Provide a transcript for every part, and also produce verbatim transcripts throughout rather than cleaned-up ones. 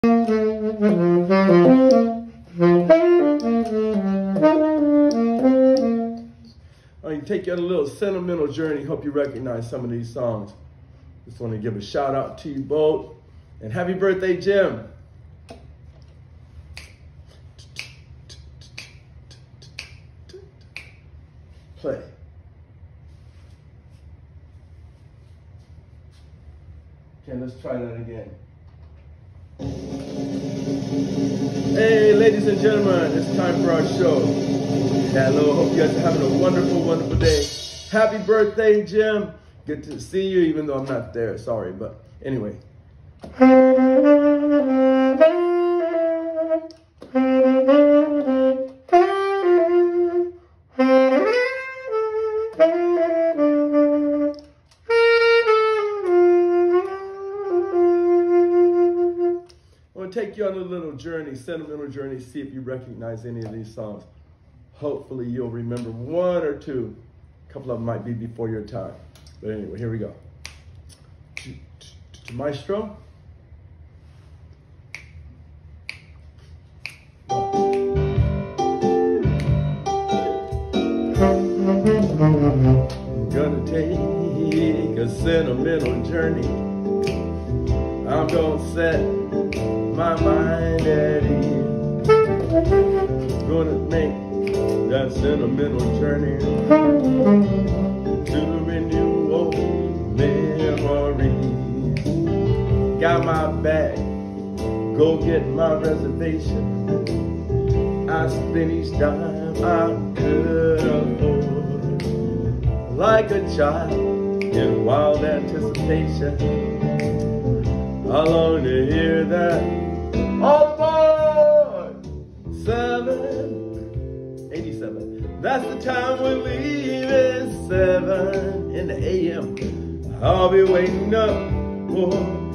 I can take you on a little sentimental journey. Hope you recognize some of these songs. Just want to give a shout out to you both. And happy birthday, Jim. Play. Okay, let's try that again. Hey, ladies and gentlemen, it's time for our show. Hello, hope you guys are having a wonderful, wonderful day. Happy birthday, Jim. Good to see you, even though I'm not there. Sorry, but anyway. Take you on a little journey, sentimental journey, see if you recognize any of these songs. Hopefully you'll remember one or two. A couple of them might be before your time. But anyway, here we go. Maestro. I'm gonna take a sentimental journey. I'm gonna set my mind at ease. Gonna make that sentimental journey to renew old memories. Got my bag, go get my reservation. I spend each dime I could afford, like a child in wild anticipation. I long to hear that all aboard seven eighty-seven. That's the time we're leaving, seven in the A M I'll be waiting up for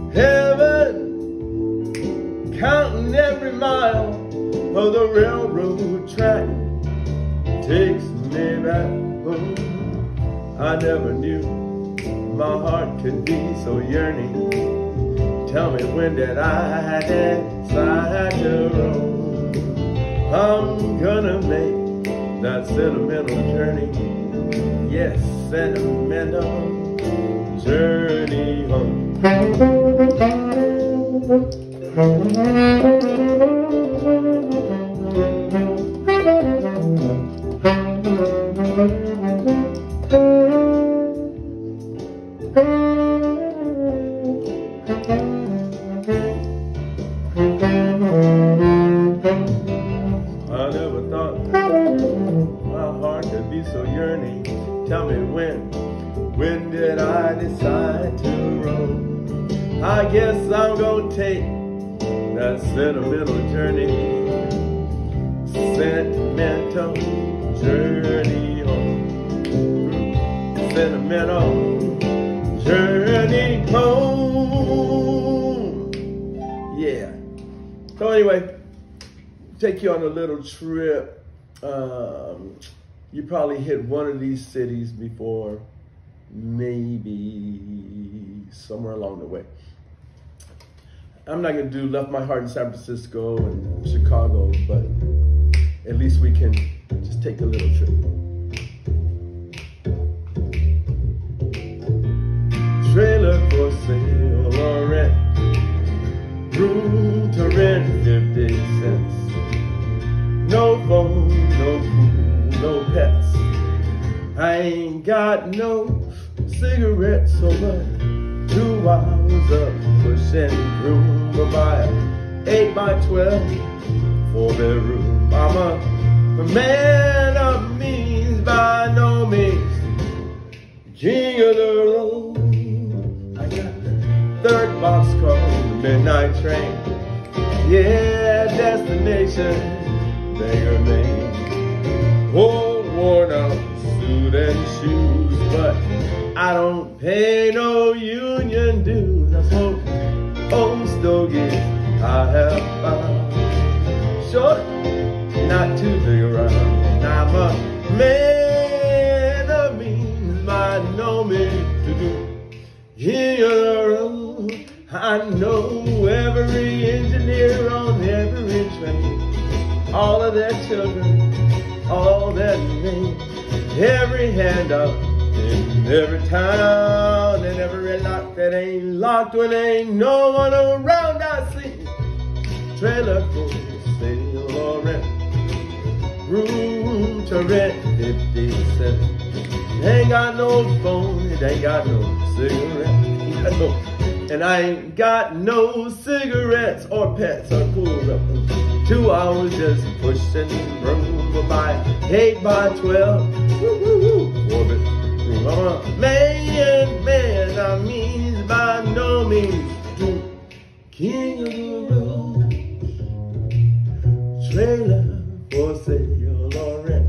heaven, counting every mile of the railroad track. Takes me back home. I never knew my heart could be so yearning. Tell me, when did I decide to roam? I'm gonna make that sentimental journey. Yes, sentimental journey home. I never thought my heart could be so yearning. Tell me, when, when did I decide to roam? I guess I'm gonna take that sentimental journey, sentimental journey home, sentimental journey home. Yeah. So anyway, take you on a little trip. Um, you probably hit one of these cities before, maybe somewhere along the way. I'm not gonna do Left My Heart in San Francisco and Chicago, but at least we can just take a little trip. Trailer for sale or rent, room to rent fifty cents. No phone, no food, no pets. I ain't got no cigarettes, so much. Two hours up pushing room to buy a eight by twelve four bedroom. I'm a, a man of means, by no means king of the road. I got the third boxcar on the midnight train. Yeah, destination Bangor, Maine. Old worn out suit and shoes, but I don't pay no union dues. I smoke old stogies I have found. Short, not too big around. I'm a man of means, by no means to do. Here I know every engineer all of their children, all their names, every handout in every town, and every lock that ain't locked when ain't no one around. I see trailer for sale or rent, room to rent fifty cents. Ain't got no phone, it ain't got no cigarette, and I ain't got no cigarettes or pets or cool up. Two hours just pushing room by eight by twelve. Woo, woo, woo. Four bedroom. I'm a man, man, I mean by no means king of the road. Trailer for sale or rent,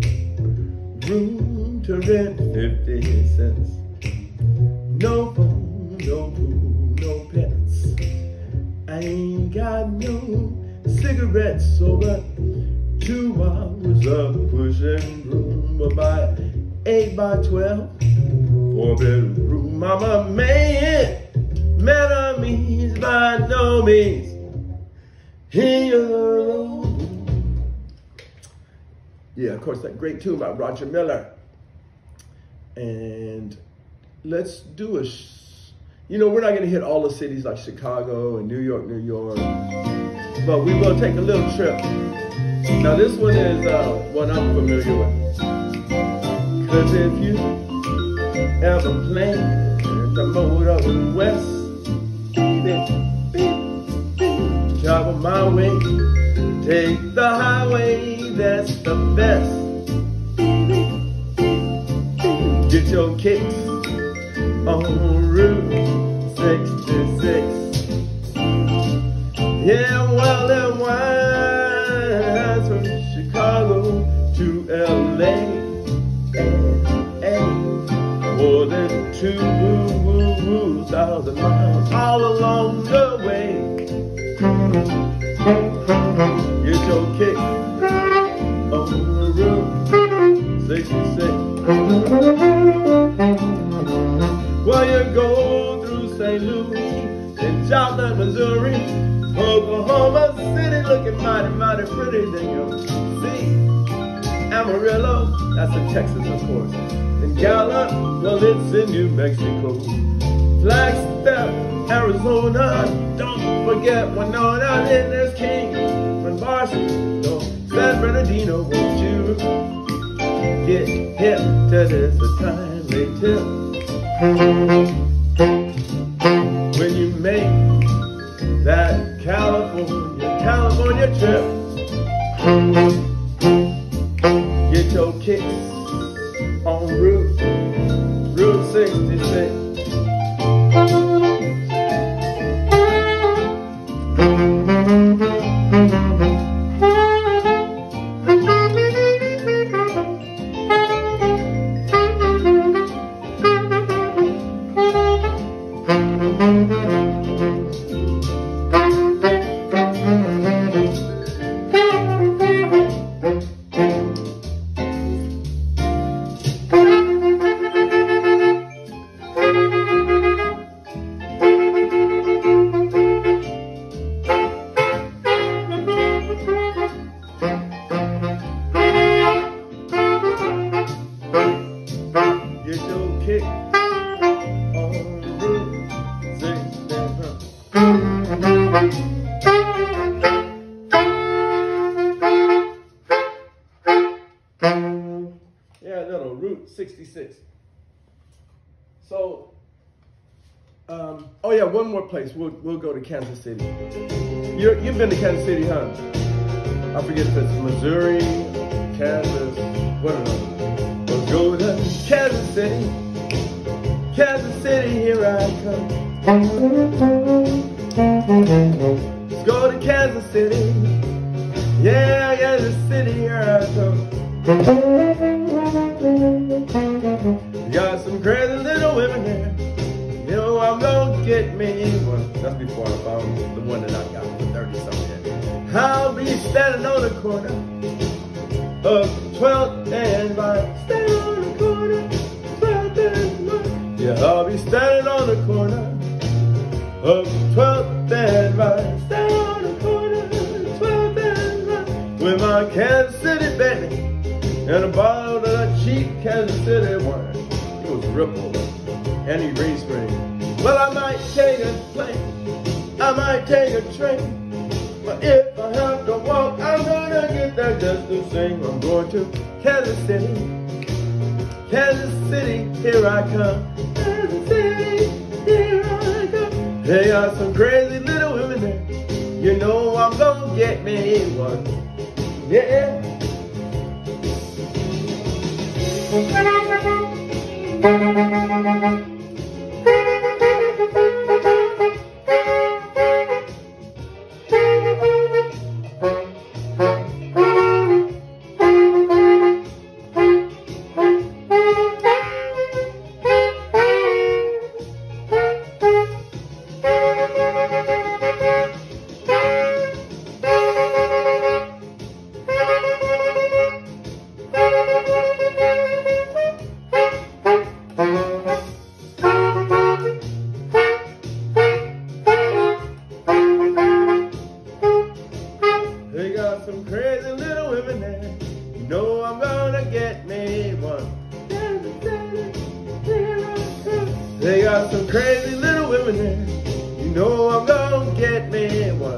room to rent fifty cents. No phone, no food, no pets. I ain't got no cigarettes, so but two hours of pushing room by eight by twelve, four bedroom. I'm a man, man of means by no means king of the road. Yeah, of course, that great tune by Roger Miller. And let's do a, sh you know, we're not gonna hit all the cities like Chicago and New York, New York, but we will take a little trip. Now this one is uh, one I'm familiar with. Cause if you ever plan to motor west, beep, beep, beep, travel my way, take the highway, that's the best. Get your kicks on Route sixty-six. Yeah, well, them winds from Chicago to L A, more than two thousand miles all along the way. Get your kick on Route sixty-six. Well, you go through Saint Louis and Joplin, Missouri, Oklahoma City, looking mighty, mighty pretty. Then you'll see Amarillo, that's in Texas, of course. And Gallup, well, it's in New Mexico. Flagstaff, Arizona, don't forget Winona. Then there's King and Barstow, San Bernardino. Won't you get hip to this a timely tip? When you make that California, California trip, get your kicks on Route, Route sixty-six. Get your kick on Route sixty-six. Yeah, little Route sixty-six. So, um, oh yeah, one more place. We'll we'll go to Kansas City. You're, you've been to Kansas City, huh? I forget if it's Missouri, Kansas, what are those? We'll go to Kansas City, Kansas City, here I come. Let's go to Kansas City, yeah, Kansas City, here I come. Got some crazy little women there, you know I'm gonna get me one. That's before I found the one that I got for thirty something. I'll be standing on the corner of twelfth and Vine. Standing on the corner, twelfth and Vine. Yeah, I'll be standing on the corner of twelfth and Vine. Standing on the corner, twelfth and Vine. With my Kansas City baby and a bottle of that cheap Kansas City wine. It was Ripple and Erase Ring. Well, I might take a plane, I might take a train, but if I have to walk, I'm gonna get there just the same. I'm going to Kansas City, Kansas City, here I come. Kansas City, here I come. They got some crazy little women there. You know I'm gonna get me one. Yeah. They got some crazy little women there. You know I'm gonna get me one. They got some crazy little women there. You know I'm gonna get me one.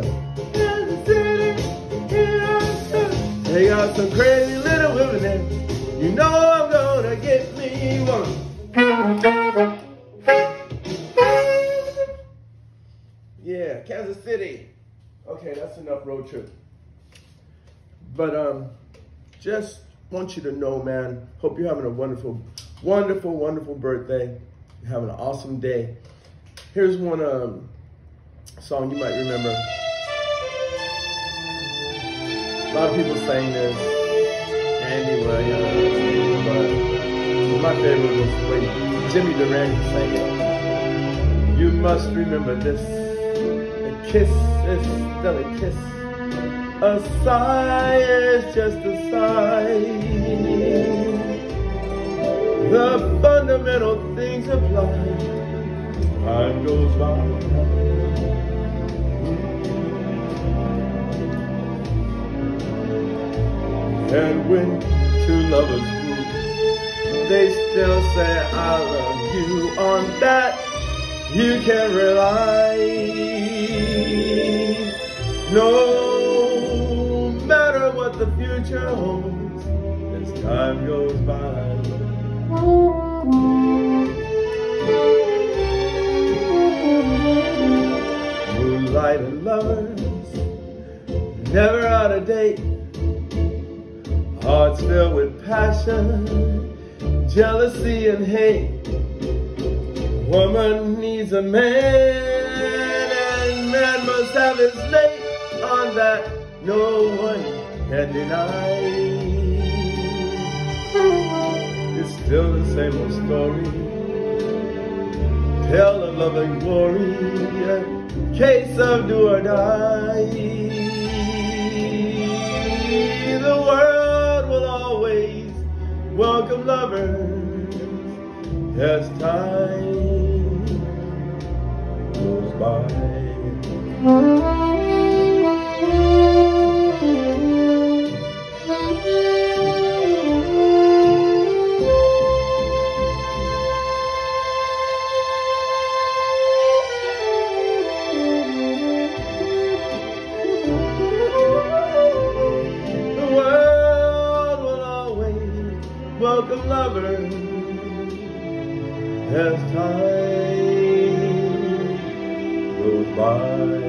They got some crazy little women there. You know I'm gonna get me one. Yeah, Kansas City. Okay, that's enough road trip. But um, just want you to know, man, hope you're having a wonderful, wonderful, wonderful birthday. You're having an awesome day. Here's one um, song you might remember. A lot of people sang this, Andy Williams, but my favorite was when Jimmy Durante sang it. You must remember this, a kiss is still a kiss. A sigh is just a sigh. The fundamental things apply. Time goes by. And when two lovers meet, they still say I love you. On that you can rely. No what the future holds as time goes by. Moonlight and lovers, never out of date. Hearts filled with passion, jealousy and hate. Woman needs a man, and man must have his mate. On that no one can deny. It's still the same old story. Tell of love and glory, a case of do or die. The world will always welcome lovers as time goes by. Welcome lovers as time goes by.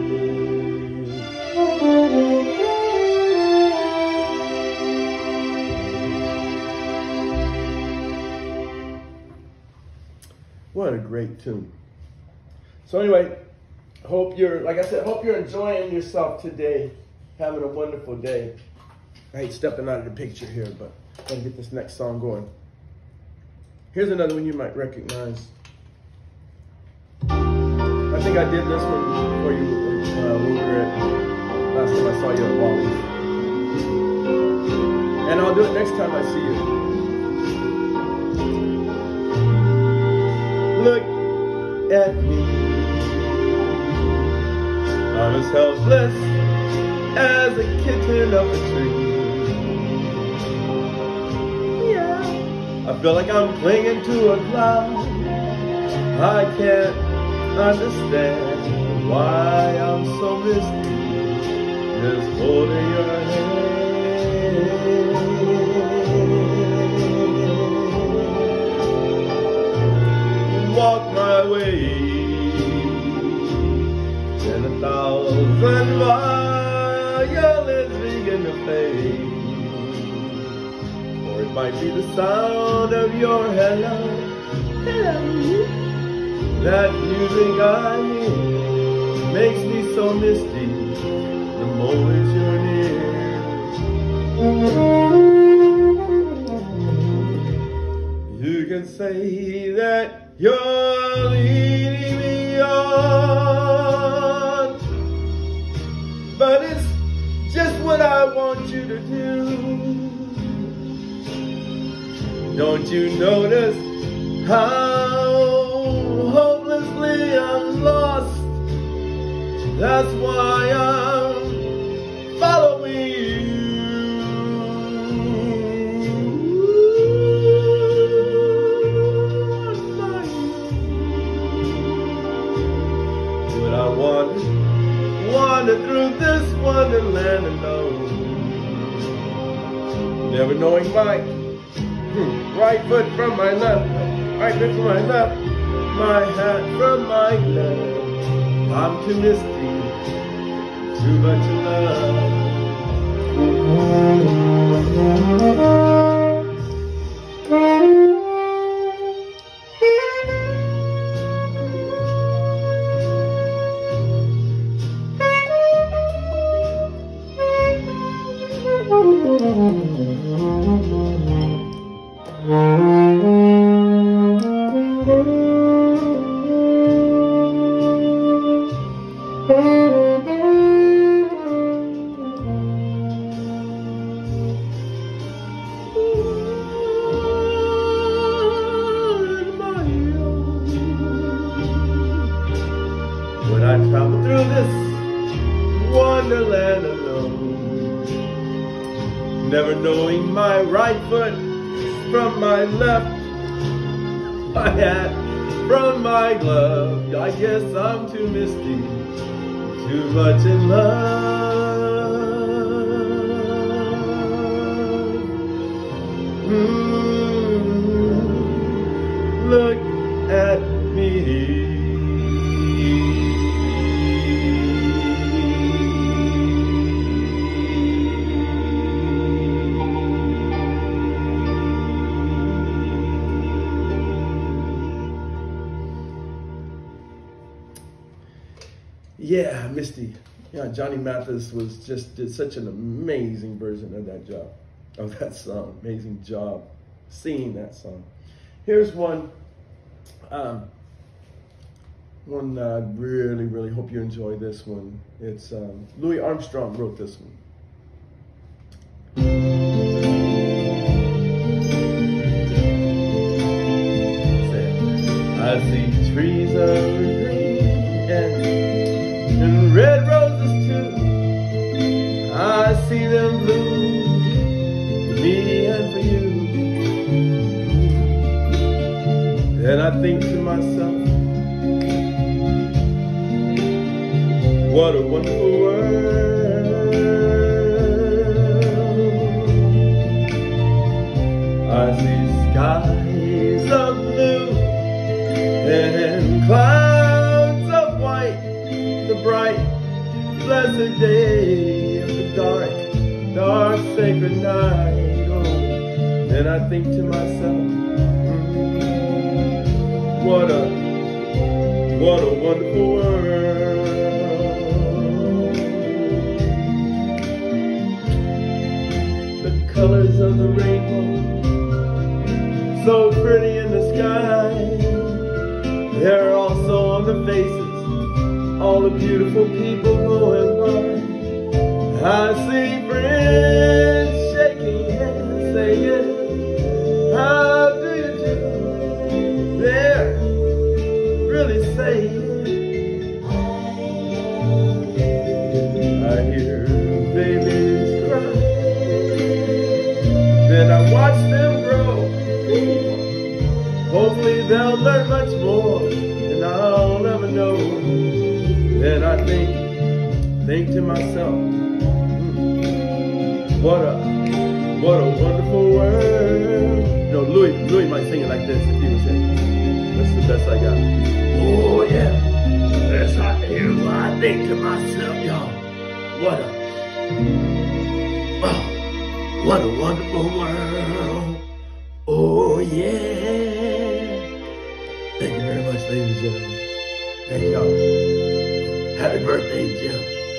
What a great tune. So anyway, hope you're, like I said, hope you're enjoying yourself today, having a wonderful day. I hate stepping out of the picture here, but gotta get this next song going. Here's another one you might recognize. I think I did this one for you uh, when we were at, last time I saw you at Wally's. And I'll do it next time I see you. Look at me, I'm as helpless as a kitten up a tree. Yeah, I feel like I'm clinging to a cloud. I can't understand why I'm so misty, just holding your hand. Walk my way, and a thousand violins begin to play, or it might be the sound of your hello, hello. That music I hear makes me so misty the moment you're near. You can say that you're leading me on, but it's just what I want you to do. Don't you notice how hopelessly I'm lost? That's why I'm following you. When I wander, wander through this wonderland alone, never knowing my right foot from my left, right foot from my left, my hat from my glove. I'm too misty, too much in love. When I travel through this wonderland alone, never knowing my right foot from my left, my hat from my glove, I guess I'm too misty, too much in love. Mm, look at me. Yeah, Misty. Yeah, Johnny Mathis was just did such an amazing version of that job, of that song. Amazing job singing that song. Here's one. Um, one I uh, really, really hope you enjoy this one. It's um, Louis Armstrong wrote this one. I see trees of green and, and red roses too. I see them bloom for me and for you. And I think to myself, what a wonderful world. I see skies of blue and clouds of white, the bright, blessed day of the dark, dark, sacred night. Oh, then I think to myself, mm, what a, what a wonderful world. The colors of the rainbow, so pretty in the sky. They're also on the faces, all the beautiful people going by. I see friends shaking hands, saying, how do you do? They're really saying, I hear they'll learn much more than I'll ever know. Then I think, think to myself, hmm, what a, what a wonderful world. You know, Louis, Louis might sing it like this if he was here. That's the best I got. Oh yeah, that's how I think to myself, y'all. What a, oh, what a wonderful world. Oh yeah. Thank you very much, ladies and gentlemen. Thank y'all. Happy birthday, Jim.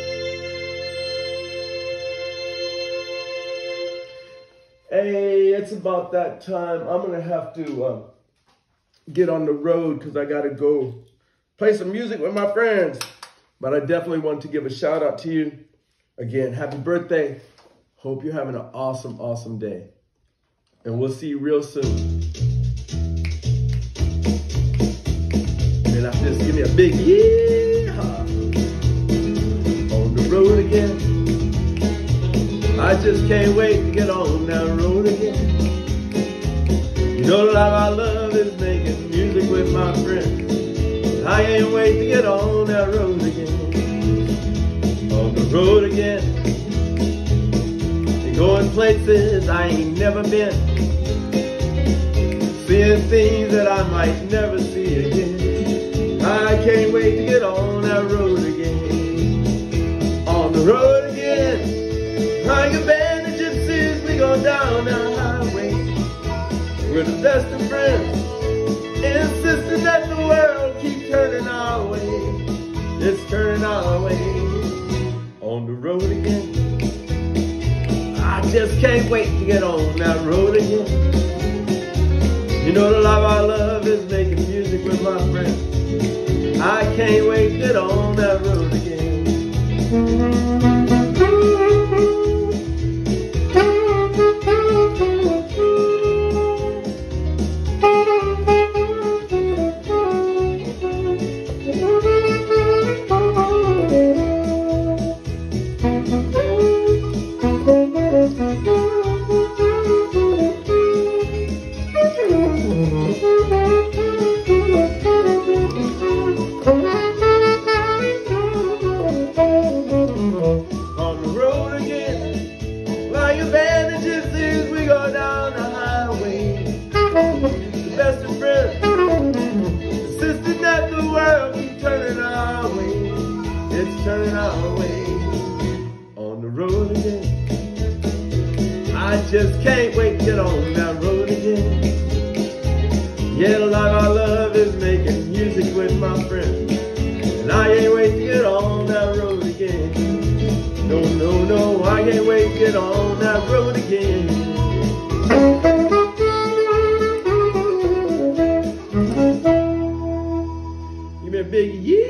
Hey, it's about that time. I'm gonna have to uh, get on the road because I gotta go play some music with my friends. But I definitely want to give a shout out to you. Again, happy birthday. Hope you're having an awesome, awesome day. And we'll see you real soon. And after this, give me a big yeehaw. On the road again. I just can't wait to get on that road again. You know the life I love is making music with my friends. I can't wait to get on that road again. On the road again. And going places I ain't never been. Seeing things that I might never see again. I can't wait to get on that road again. On the road again. Like a band of gypsies, we go down the highway. We're the best of friends, insisting that the world keep turning our way. It's turning our way. On the road again. I just can't wait to get on that road again. You know the life I love is making music with my friends. I can't wait to get on that road again. Turning our way on the road again. I just can't wait to get on that road again. Yeah, the life I love is making music with my friends. And I can't wait to get on that road again. No, no, no, I can't wait to get on that road again. Give me a big yeah.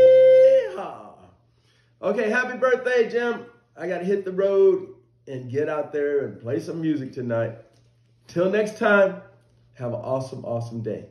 Okay, happy birthday, Jim. I got to hit the road and get out there and play some music tonight. Till next time, have an awesome, awesome day.